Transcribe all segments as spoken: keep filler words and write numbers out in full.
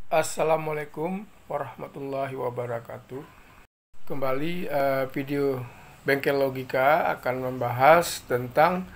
Assalamualaikum warahmatullahi wabarakatuh. Kembali uh, video Bengkel Logika akan membahas tentang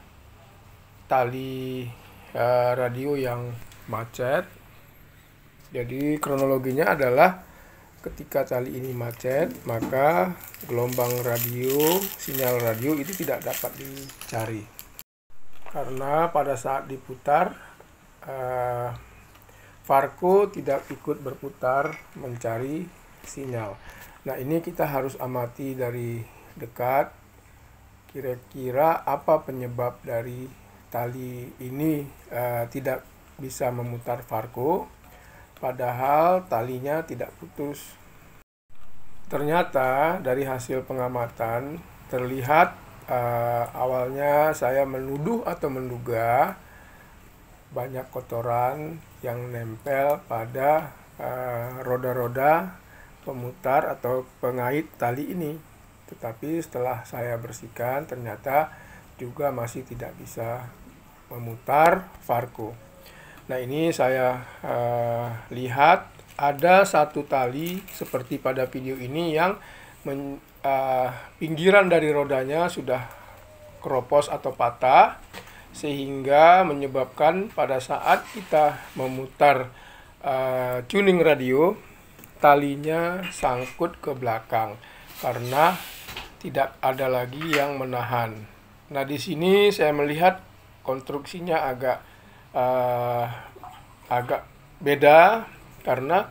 tali uh, radio yang macet. Jadi kronologinya adalah ketika tali ini macet, maka gelombang radio, sinyal radio itu tidak dapat dicari. Karena pada saat diputar, uh, Varco tidak ikut berputar mencari sinyal. Nah, ini kita harus amati dari dekat, kira-kira apa penyebab dari tali ini uh, tidak bisa memutar Varco, padahal talinya tidak putus. Ternyata dari hasil pengamatan terlihat uh, awalnya saya menuduh atau menduga banyak kotoran yang nempel pada roda-roda uh, pemutar atau pengait tali ini. Tetapi setelah saya bersihkan, ternyata juga masih tidak bisa memutar Varco. Nah, ini saya uh, lihat ada satu tali seperti pada video ini yang men, uh, pinggiran dari rodanya sudah keropos atau patah, sehingga menyebabkan pada saat kita memutar uh, tuning radio, talinya sangkut ke belakang karena tidak ada lagi yang menahan. Nah, di sini saya melihat konstruksinya agak uh, agak beda karena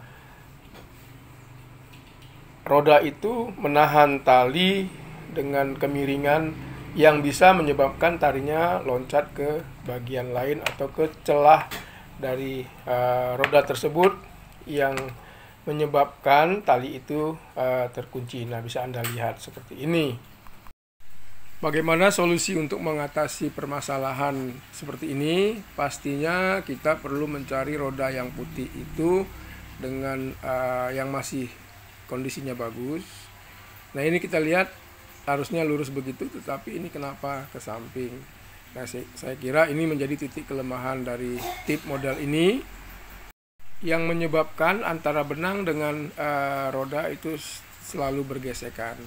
roda itu menahan tali dengan kemiringan yang bisa menyebabkan talinya loncat ke bagian lain atau ke celah dari uh, roda tersebut yang menyebabkan tali itu uh, terkunci. Nah, bisa Anda lihat seperti ini. Bagaimana solusi untuk mengatasi permasalahan seperti ini? Pastinya kita perlu mencari roda yang putih itu dengan uh, yang masih kondisinya bagus. Nah, ini kita lihat harusnya lurus begitu, tetapi ini kenapa ke samping. Nah, saya kira ini menjadi titik kelemahan dari tip model ini yang menyebabkan antara benang dengan uh, roda itu selalu bergesekan.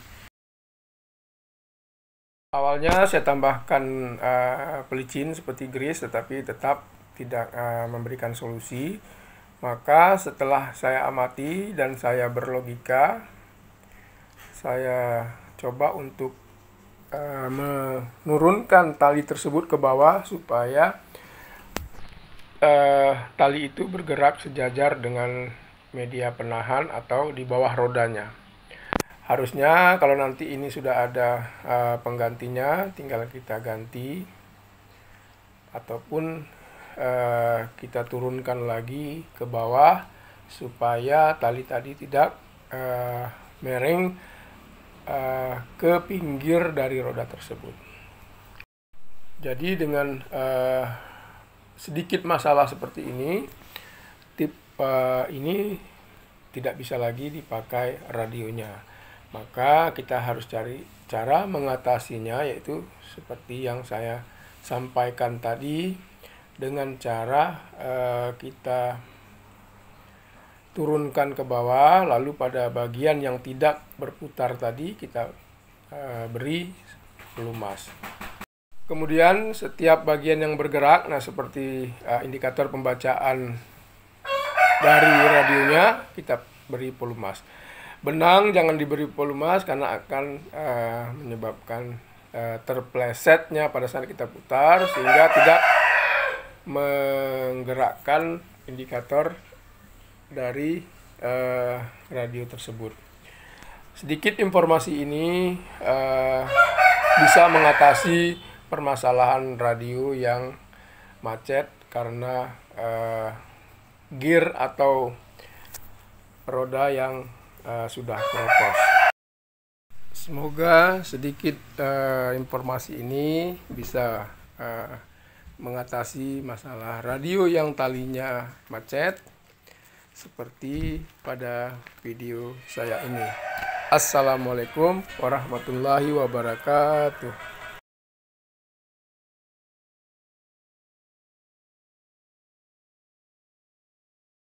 Awalnya saya tambahkan uh, pelicin seperti grease, tetapi tetap tidak uh, memberikan solusi. Maka setelah saya amati dan saya berlogika, saya coba untuk uh, menurunkan tali tersebut ke bawah supaya uh, tali itu bergerak sejajar dengan media penahan atau di bawah rodanya. Harusnya kalau nanti ini sudah ada uh, penggantinya, tinggal kita ganti ataupun uh, kita turunkan lagi ke bawah supaya tali tadi tidak uh, miring Uh, ke pinggir dari roda tersebut. Jadi dengan uh, sedikit masalah seperti ini, tip uh, ini tidak bisa lagi dipakai radionya. Maka kita harus cari cara mengatasinya, yaitu seperti yang saya sampaikan tadi, dengan cara uh, kita turunkan ke bawah, lalu pada bagian yang tidak berputar tadi kita uh, beri pelumas. Kemudian setiap bagian yang bergerak, nah seperti uh, indikator pembacaan dari radionya, kita beri pelumas. Benang jangan diberi pelumas karena akan uh, menyebabkan uh, terplesetnya pada saat kita putar, sehingga tidak menggerakkan indikator dari uh, radio tersebut. Sedikit informasi ini uh, bisa mengatasi permasalahan radio yang macet karena uh, gear atau roda yang uh, sudah keropos. Semoga sedikit uh, informasi ini bisa uh, mengatasi masalah radio yang talinya macet seperti pada video saya ini. Assalamualaikum warahmatullahi wabarakatuh.